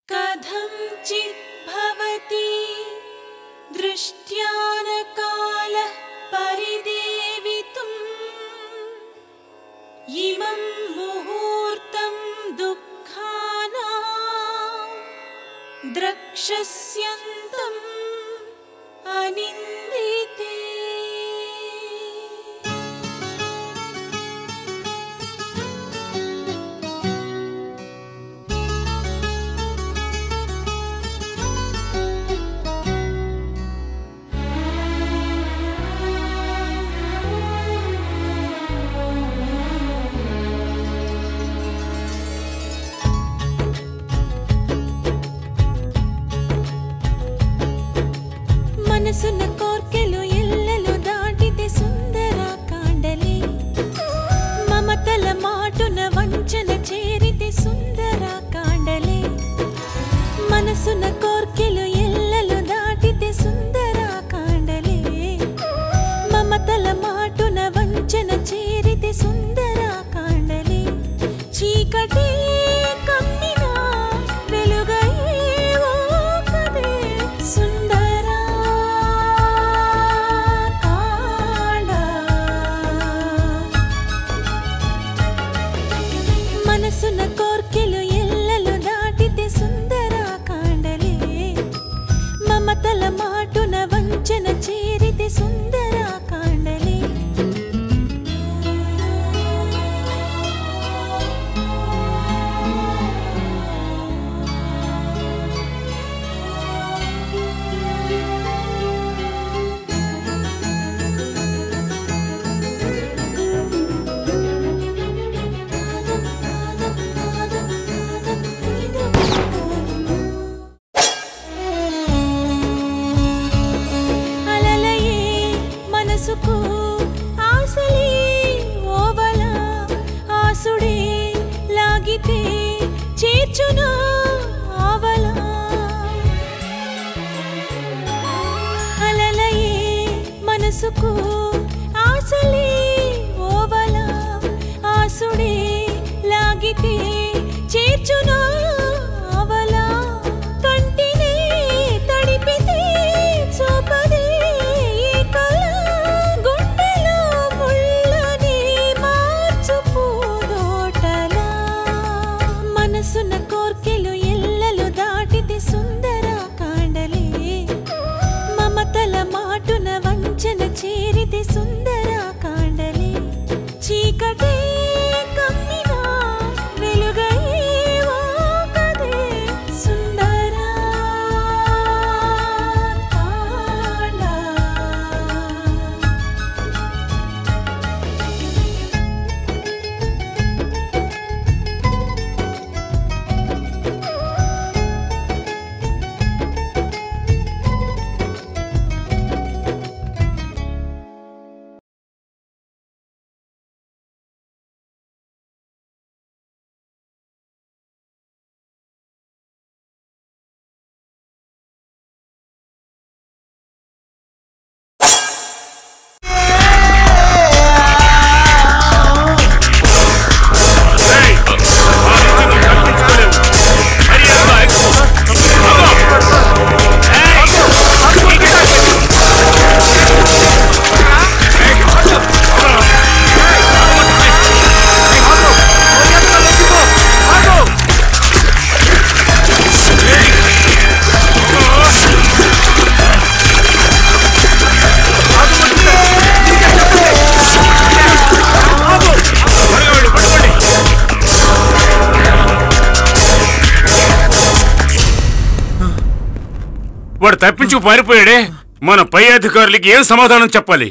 कथंचित् भवति दृष्ट्यानकालः परिदेवितुम् इमं मुहूर्तं दुःखानां द्रक्ष्यस्यन्तम् अनिन्दिते। మనసున కోర్కెలు ఎల్లలు దాటితే సుందరాకాండలే మమతల మాటున వంచన చేరితే సుందరాకాండలే మనసున కోర్కెలు ఎల్లలు దాటితే సుందరాకాండలే మమతల మాటున వంచన చేరితే సుందరాకాండలే చీకటి కమ్మినా వెలుగయ్యేవో కదే మనసున కోర్కెలు ఎల్లలు దాటితే సుందరాకాండలే మమతల మాటున వంచన చేరితే సుందరాకాండలే మనసుకు ఆశలే ఓవల ఆసుడే లాగితే చేర్చునా ఆవల అలలయే మనసుకు ఆశలే ఓవల ఆసుడే లాగితే చేర్చునా ఆవల కంటినే తడిపితే చూపదే మనసున కోర్కెలు ఎల్లలు దాటితే సుందరాకాండలే మమతల మాటున వంచన చేరితే సుందరాకాండలే చీకటే కమ్మినా వెలుగయ్యేవో కదే సుందరాకాండ. వాడు తప్పించుకు పారిపోయాడే. మన పై అధికారులకి ఏం సమాధానం చెప్పాలి?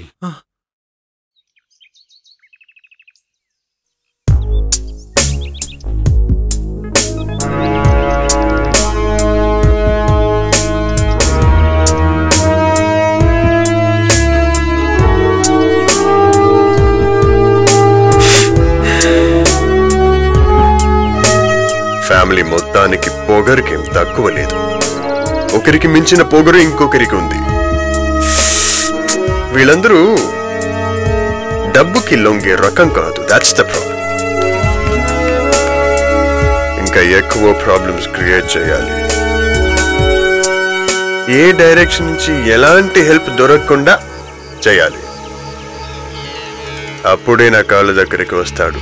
ఫ్యామిలీ మొత్తానికి పొగరికేం తక్కువ లేదు. ఒకరికి మించిన పొగరు ఇంకొకరికి ఉంది. వీళ్ళందరూ డబ్బుకి లొంగే రకం కాదు. That's the problem. ఇంకా ఎక్కువ ప్రాబ్లమ్స్ క్రియేట్ చేయాలి. ఏ డైరెక్షన్ నుంచి ఎలాంటి హెల్ప్ దొరకకుండా చేయాలి. అప్పుడే నా కాళ్ళ దగ్గరికి వస్తాడు.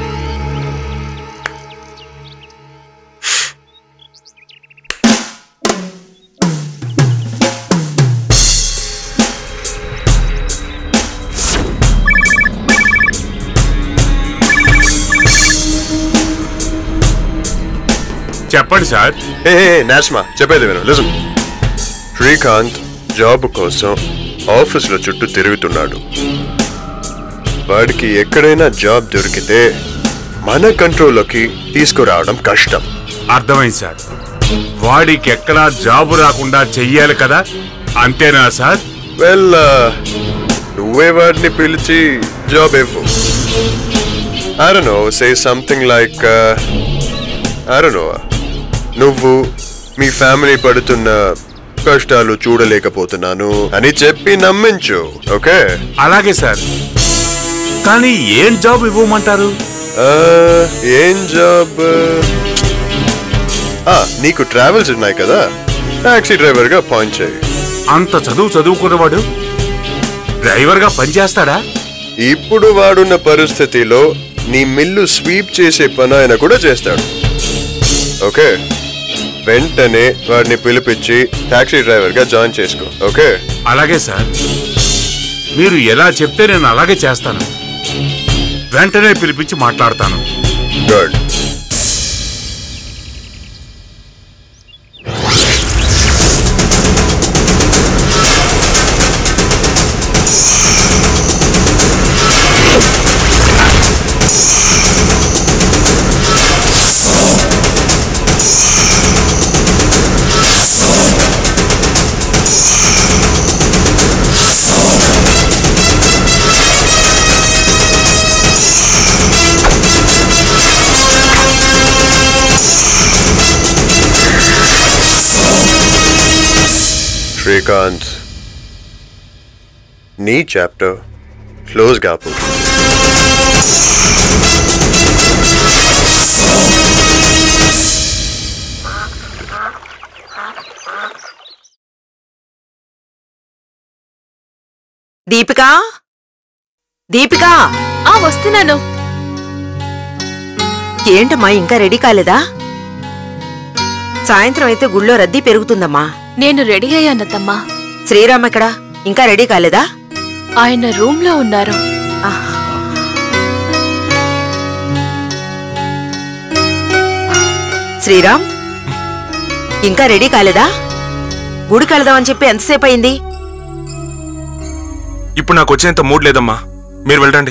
చెప్పండి సార్. నాస్మా చెప్పేది విను. లిసన్. శ్రీకాంత్ జాబ్ కోసం ఆఫీసులో చుట్టూ తిరుగుతున్నాడు. వాడికి ఎక్కడైనా జాబ్ దొరికితే మన కంట్రోల్లోకి తీసుకురావడం కష్టం. అర్థమైంది సార్. వాడికి ఎక్కడా జాబు రాకుండా చెయ్యాలి కదా, అంతేనా సార్? వెల్, నువ్వే వాడిని పిలిచి జాబ్ ఇవ్వు. I don't know, say something like I don't know, నువ్వు మీ ఫ్యామిలీ పడుతున్న కష్టాలు చూడలేకపోతున్నాను అని చెప్పి నమ్మించు. ఓకే? అలాగే సార్. కానీ ఏం జాబ్ ఇవ్వమంటారు? ఏం జాబ్? నీకు ట్రావెల్స్ ఉన్నాయి కదా, టాక్సీ డ్రైవర్ గా అపాయింట్ చేయి. అంత చదువుకున్నవాడు డ్రైవర్ గా పనిచేస్తాడా? ఇప్పుడు వాడున్న పరిస్థితిలో నీ మిల్లు స్వీప్ చేసే పని ఆయన కూడా చేస్తాడు. ఓకే? వెంటనే వాడిని పిలిపించి టాక్సీ డ్రైవర్ గా జాయిన్ చేసుకో. ఓకే? అలాగే సార్. మీరు ఎలా చెప్తే నేను అలాగే చేస్తాను. వెంటనే పిలిపించి మాట్లాడతాను. గుడ్. శ్రీకాంత్, నీ చాప్టర్ క్లోజ్ కాపోతుంది. దీపికా, దీపికా, వస్తున్నాను. ఏంటమ్మా ఇంకా రెడీ కాలేదా? సాయంత్రం అయితే గుళ్ళో రద్దీ పెరుగుతుందమ్మా. నేను రెడీ అయ్యానత్తమ్మా. శ్రీరామ్ ఎక్కడా? ఇంకా రెడీ కాలేదా? ఆయన రూమ్ లో ఉన్నారు. శ్రీరామ్, ఇంకా రెడీ కాలేదా? గుడికి వెళదామని చెప్పి ఎంతసేపు అయింది? ఇప్పుడు నాకు వచ్చేంత మూడ్ లేదమ్మా, మీరు వెళ్ళండి.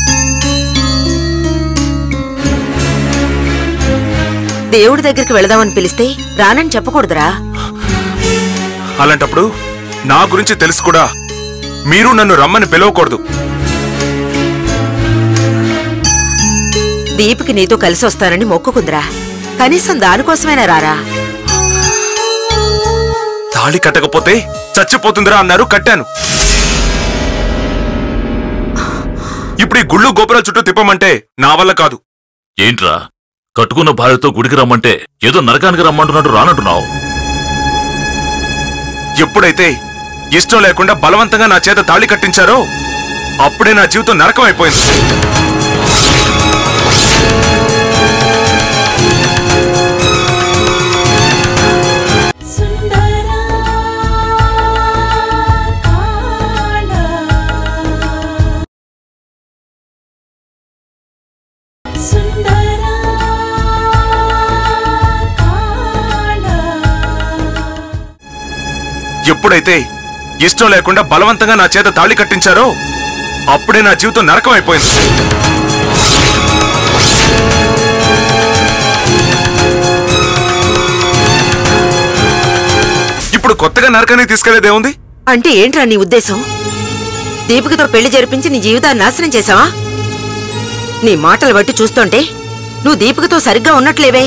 దేవుడి దగ్గరికి వెళదామని పిలిస్తే రానని చెప్పకూడదురా. అలాంటప్పుడు నా గురించి తెలుసు కూడా మీరు నన్ను రమ్మని పిలవకూడదు. దీపికి నీతో కలిసి వస్తానని మొక్కుకుందిరా. కనీసం దానికోసమైనా రారా. తాళి కట్టకపోతే చచ్చిపోతుందిరా అన్నారు, కట్టాను. ఇప్పుడు ఈ గుళ్ళు గోపురాల చుట్టూ తిప్పమంటే నా వల్ల కాదు. ఏంట్రా, కట్టుకున్న భార్యతో గుడికి రమ్మంటే ఏదో నరకానికి రమ్మంటున్నట్టు రానంటున్నావు? ఎప్పుడైతే ఇష్టం లేకుండా బలవంతంగా నా చేత తాళి కట్టించారో అప్పుడే నా జీవితం నరకం అయిపోయింది. ఎప్పుడైతే ఇష్టం లేకుండా బలవంతంగా నా చేత తాళి కట్టించారో అప్పుడే నా జీవితం నరకం అయిపోయింది. ఇప్పుడు కొత్తగా నరకానికి తీసుకెళ్లేదేముంది? అంటే ఏంట్రా నీ ఉద్దేశం? దీపికతో పెళ్లి జరిపించి నీ జీవితాన్ని నాశనం చేశావా? నీ మాటలు బట్టి చూస్తుంటే నువ్వు దీపికతో సరిగ్గా ఉన్నట్లేవే.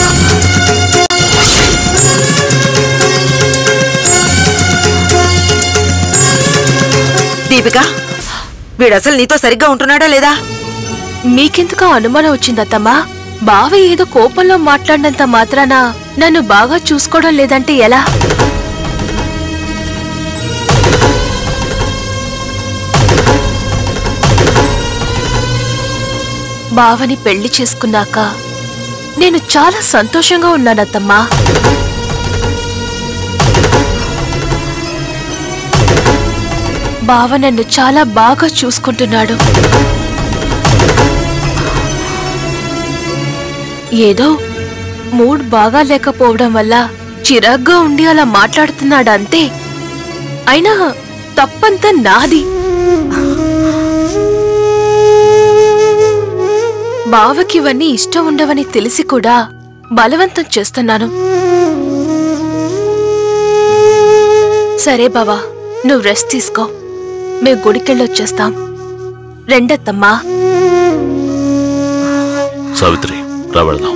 దీపిక, వీడసలు నీతో సరిగ్గా ఉంటున్నాడా లేదా? మీకెందుకు అనుమానం వచ్చిందత్తమ్మా? బావ ఏదో కోపంలో మాట్లాడినంత మాత్రాన నన్ను బాగా చూసుకోవడం లేదంటే ఎలా? బావని పెళ్లి చేసుకున్నాక నేను చాలా సంతోషంగా ఉన్నానత్తమ్మా. బావ నన్ను చాలా బాగా చూసుకుంటున్నాడు. ఏదో మూడ్ బాగా లేకపోవడం వల్ల చిరాగ్గా ఉండి అలా మాట్లాడుతున్నాడు అంతే. అయినా తప్పంతా నాది. బావకి ఇవన్నీ ఇష్టం ఉండవని తెలిసి కూడా బలవంతం చేస్తున్నాను. సరే బావా, నువ్వు రెస్ట్ తీసుకో. మేము గుడికెళ్ళొచ్చేస్తాం. రెండత్తమ్మా. సావిత్రి, రా వెళ్దాం.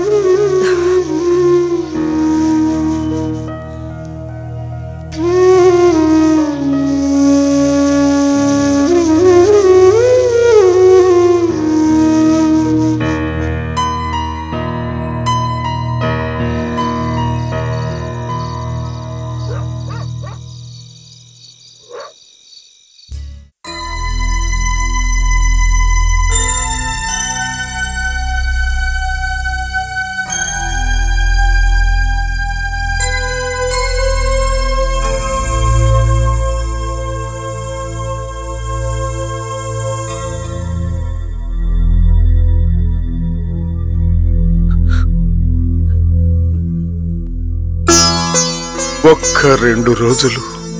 ఒక్క 2 రోజులు,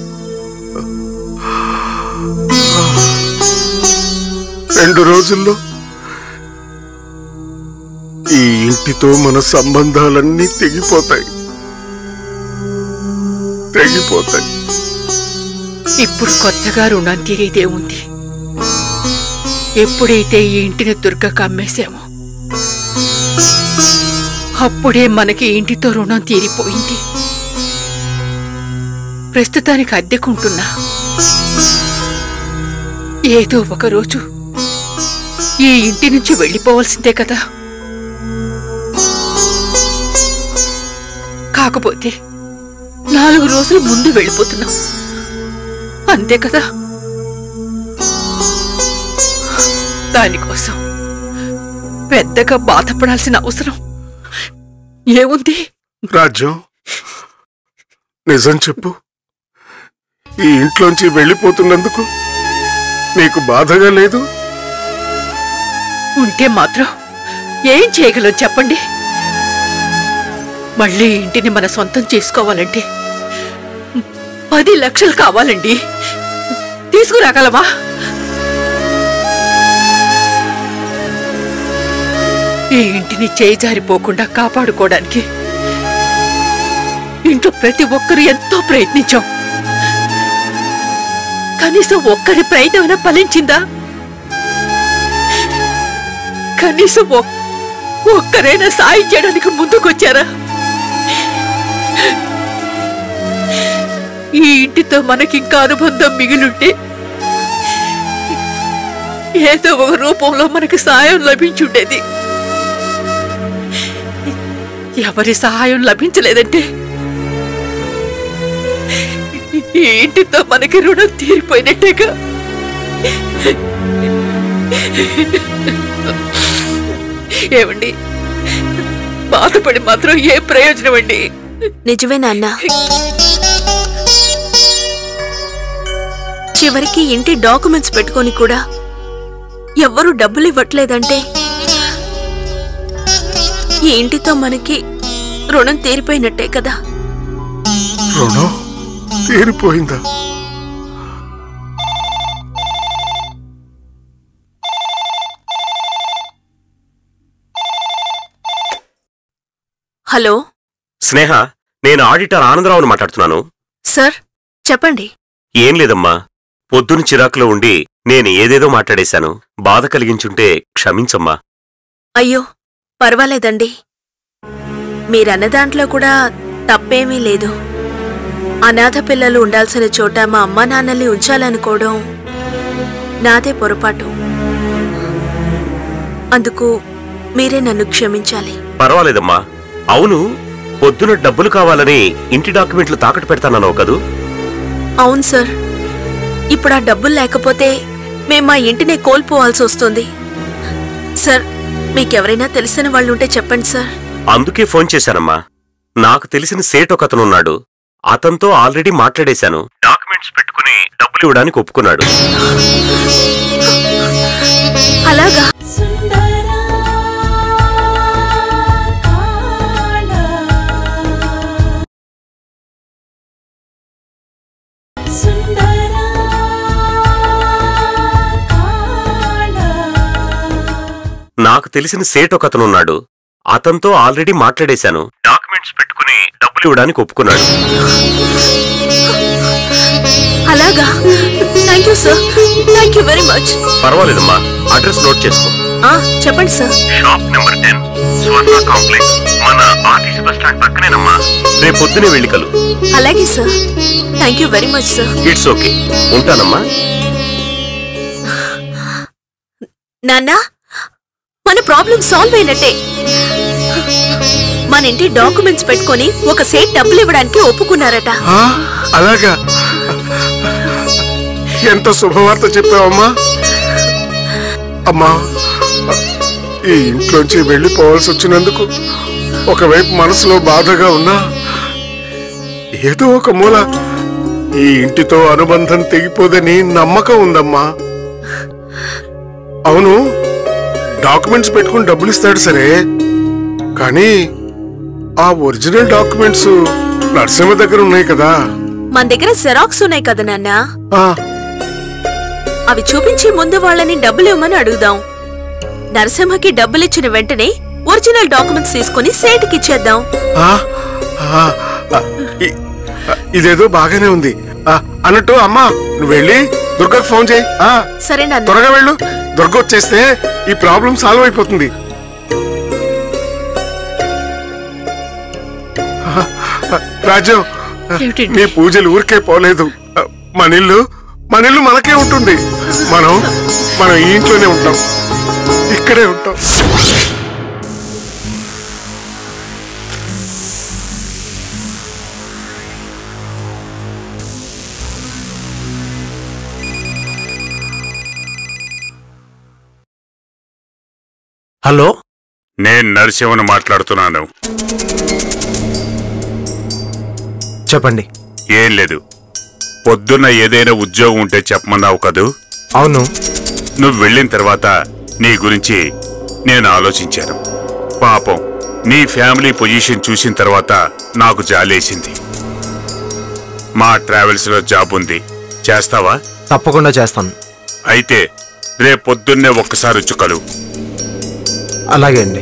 2 రోజుల్లో ఈ ఇంటితో మన సంబంధాలన్నీ తెగిపోతాయి. ఇప్పుడు కొత్తగా రుణం తీరేదే ఉంది. ఎప్పుడైతే ఈ ఇంటిని దుర్గకు అమ్మేశామో అప్పుడే మనకి ఇంటితో రుణం తీరిపోయింది. ప్రస్తుతానికి అద్దెకుంటున్నా. ఏదో ఒకరోజు ఈ ఇంటి నుంచి వెళ్ళిపోవాల్సిందే కదా. కాకపోతే 4 రోజులు ముందు వెళ్ళిపోతున్నాం, అంతే కదా. దానికోసం పెద్దగా బాధపడాల్సిన అవసరం ఏముంది? రాజ్యం, నిజం చెప్పు. ఈ ఇంట్లోంచి వెళ్ళిపోతున్నందుకు నీకు బాధగా లేదు? ఉంటే మాత్రం ఏం చేయగలం చెప్పండి. మళ్ళీ ఇంటిని మన సొంతం చేసుకోవాలంటే 10 లక్షలు కావాలండి. తీసుకురాగలమా? ఈ ఇంటిని చేజారిపోకుండా కాపాడుకోవడానికి ఇంట్లో ప్రతి ఒక్కరూ ఎంతో ప్రయత్నించాం. కనీసం ఒక్కరి ప్రయత్నమైనా ఫలించిందా? కనీసం ఒక్కరైనా సాయం చేయడానికి ముందుకొచ్చారా? ఈ ఇంటితో మనకింకా అనుబంధం మిగిలుంటే ఏదో ఒక రూపంలో మనకి సాయం లభించుండేది. ఎవరి సహాయం లభించలేదంటే ఈ ఇంటితో మనకి రుణం తీరిపోయినట్టేగా. ఏమండి, బాధపడి మాత్రం ఏ ప్రయోజనం అండి? నిజమే నాన్న. చివరికి ఇంటి డాక్యుమెంట్స్ పెట్టుకొని కూడా ఎవ్వరూ డబ్బులు ఇవ్వట్లేదంటే ఈ ఇంటితో మనకి రుణం తీరిపోయినట్టే కదా. రుణం తీరిపోయిందా? హలో స్నేహ, నేను ఆడిటర్ ఆనందరావుని మాట్లాడుతున్నాను. సార్, చెప్పండి. ఏం లేదమ్మా, పొద్దున చిరాకులో ఉండి నేను ఏదేదో మాట్లాడేశాను. బాధ కలిగించుంటే క్షమించమ్మా. అయ్యో, పర్వాలేదండి. మీరన్న దాంట్లో కూడా తప్పేమీ లేదు. అనాథ పిల్లలు ఉండాల్సిన చోట మా అమ్మా నాన్నల్ని ఉంచాలనుకోవడం నాదే పొరపాటు. అందుకు మీరే నన్ను క్షమించాలి. పర్వాలేదమ్మా. అవును, పొద్దున డబ్బులు కావాలని ఇంటి డాక్యుమెంట్లు తాకట్టు పెడతానన్నావు కదూ? అవును సార్. ఇప్పుడు ఆ డబ్బులు లేకపోతే మేం మా ఇంటినే కోల్పోవాల్సి వస్తుంది. సార్, మీకెవరైనా తెలిసిన వాళ్ళుంటే చెప్పండి సార్. అందుకే ఫోన్ చేశానమ్మా. నాకు తెలిసిన సేట్ ఒకతనున్నాడు. అతనితో ఆల్రెడీ మాట్లాడేశాను. డాక్యుమెంట్స్ పెట్టుకుని డబ్బులు ఇవ్వడానికి ఒప్పుకున్నాడు. అలాగా? నాకు తెలిసిన సేట్ ఒకతనున్నాడు. అతనితో ఆల్రెడీ మాట్లాడేశాను. డాక్యుమెంట్స్ పెట్టుకుని డబ్బులు ఇవ్వడానికి ఒప్పుకున్నాడు. అలాగా? Thank you sir. Thank you very much. పర్వాలేదమ్మా, అడ్రస్ నోట్ చేసుకో. చెప్పండి సార్. షాప్ నెంబర్ 10, స్వర్ణ కాంప్లెక్స్, మన ఆర్టీసీ బస్ స్టాండ్ పక్కనేనమ్మా. రేపు పొద్దునే వెళ్ళి కలు. అలాగే sir. Thank you very much sir. It's okay. ఉంటానమ్మా. నాన్నా, మన ప్రాబ్లం సాల్వ్ అయినట్టే. మన ఇంటి డాక్యుమెంట్స్ పెట్టుకొని ఒక సేట్ డబ్బులు ఇవ్వడానికి ఒప్పుకున్నారట. అలాగా? ఎంత శుభవార్త చెప్పావమ్మా. అమ్మా, ఈ ఇంట్లోంచి వెళ్ళిపోవాల్సి వచ్చినందుకు ఒకవైపు మనసులో బాధగా ఉన్నా, ఏదో ఒక మూల ఈ ఇంటితో అనుబంధం తెగిపోదని నమ్మకం ఉందమ్మా. అవును, డాక్యుమెంట్స్ పెట్టుకుని డబ్బులు ఇస్తాడు సరే, కానీ ఆ ఒరిజినల్ డాక్యుమెంట్స్ నరసింహ దగ్గర ఉన్నాయి కదా. మన దగ్గర జెరాక్స్ ఉన్నాయి కదా నాన్న. అవి చూపించి ముందు వాళ్ళని డబ్బులు ఇవ్వమని అడుగుదాం. నరసింహకి డబ్బులిచ్చిన వెంటనే ఒరిజినల్ డాక్యుమెంట్స్ తీసుకుని సేటుకి ఇచ్చేద్దాం. ఇదేదో బాగానే ఉంది. అన్నట్టు అమ్మా, నువ్వు వెళ్ళి దుర్గకు ఫోన్ చేయి. సరే నాన్న. త్వరగా వెళ్ళు. దుర్గ వచ్చేస్తే ఈ ప్రాబ్లం సాల్వ్ అయిపోతుంది. రాజు, నీ పూజలు ఊరికే పోలేదు. మన ఇల్లు మనకే ఉంటుంది. మనం ఈ ఇంట్లోనే ఉంటాం, ఇక్కడే ఉంటాం. హలో, నేను నరసింహను మాట్లాడుతున్నాను. చెప్పండి. ఏం లేదు, పొద్దున్న ఏదైనా ఉద్యోగం ఉంటే చెప్పమన్నావు కదూ? అవును. నువ్వు వెళ్ళిన తర్వాత నీ గురించి నేను ఆలోచించాను. పాపం, నీ ఫ్యామిలీ పొజిషన్ చూసిన తర్వాత నాకు జాలేసింది. మా ట్రావెల్స్ లో జాబ్ ఉంది, చేస్తావా? తప్పకుండా చేస్తాను. అయితే రేపు పొద్దున్నే ఒక్కసారి వచ్చి కలువు. అలాగే అండి.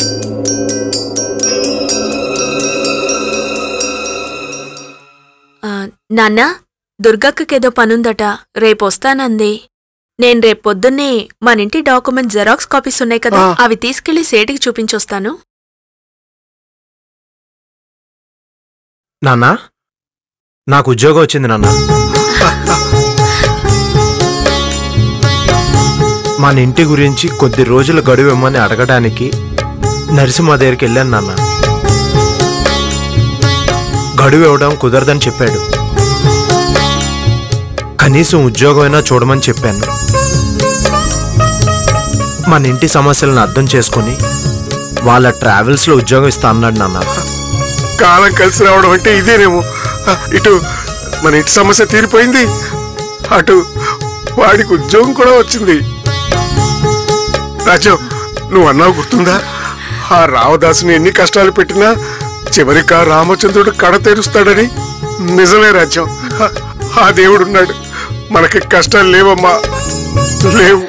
నాన్న, దుర్గక్కకేదో పనుందట, రేపొస్తానంది. నేను రేపు పొద్దున్నే మన ఇంటి డాక్యుమెంట్ జెరాక్స్ కాపీస్ ఉన్నాయి కదా, అవి తీసుకెళ్లి సేటికి చూపించొస్తాను. నాన్నా, నాకు ఉద్యోగం వచ్చింది నాన్న. మన ఇంటి గురించి కొద్ది రోజులు గడువు ఇమ్మని అడగడానికి నరసింహ దగ్గరికి వెళ్ళాను నాన్న. గడువు ఇవ్వడం కుదరదని చెప్పాడు. కనీసం ఉద్యోగమైనా చూడమని చెప్పాను. మన ఇంటి సమస్యలను అర్థం చేసుకుని వాళ్ళ ట్రావెల్స్ లో ఉద్యోగం ఇస్తా అన్నాడు నాన్న. కాలం కలిసి రావడం అంటే ఇదేనేమో. ఇటు మన ఇంటి సమస్య తీరిపోయింది, అటు వాడికి ఉద్యోగం కూడా వచ్చింది. రాజు, నువ్వు అన్నావు గుర్తుందా, ఆ రావదాసుని ఎన్ని కష్టాలు పెట్టినా చివరికి ఆ రామచంద్రుడు కడ తెరుస్తాడని. నిజమే రాజ్యం, ఆ దేవుడున్నాడు. మనకి కష్టాలు లేవమ్మా, లేవు.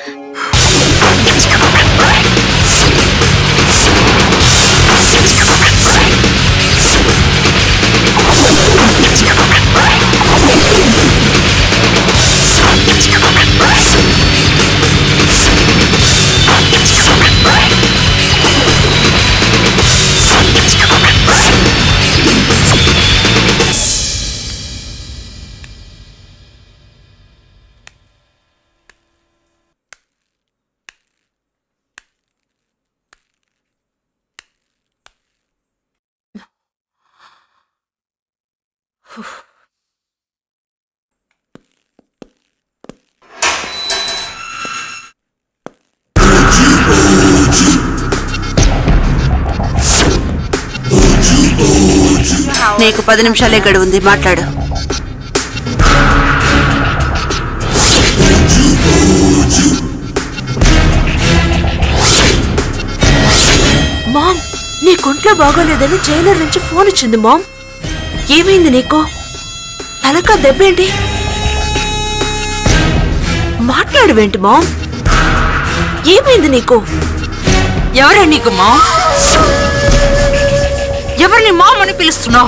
నీకు 10 నిమిషాలే గడువు ఉంది, మాట్లాడు. మామ్, నీ కొంట్లో బాగోలేదని జైలర్ నుంచి ఫోన్ వచ్చింది మామ్. ఏమైంది నీకు? తలకా దెబ్బేంటి? మాట్లాడవేంటి మామ్? ఏమైంది నీకు? ఎవరే నీకు మామ్? ఎవరిని మామ్ అని పిలుస్తున్నావు?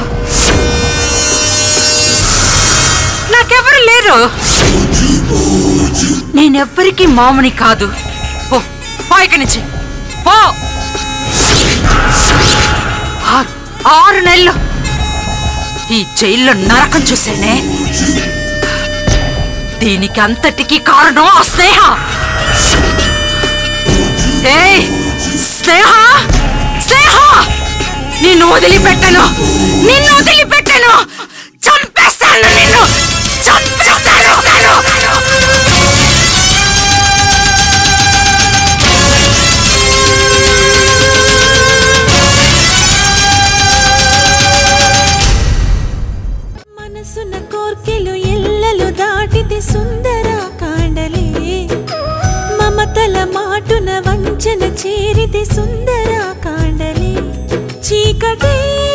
నాకెవరు లేరు. నేనెవ్వరికి మామని కాదు. పో ఇక్కడి నుంచి పో. 6 నెలలు ఈ జైల్లో నరకం చూసానే. దీనికి అంతటికీ కారణం ఆ స్నేహ. స్నేహ స్నేహ, నిన్ను వదిలిపెట్టను, నిన్ను వదిలిపెట్టను. చంపేస్తాను నిన్ను, చంపేస్తాను. మనసున కోర్కెలు ఎల్లలు దాటితే సుందరాకాండలే. మమతల మాటున వంచన చేరితే సుందరాకాండలే. చీకటే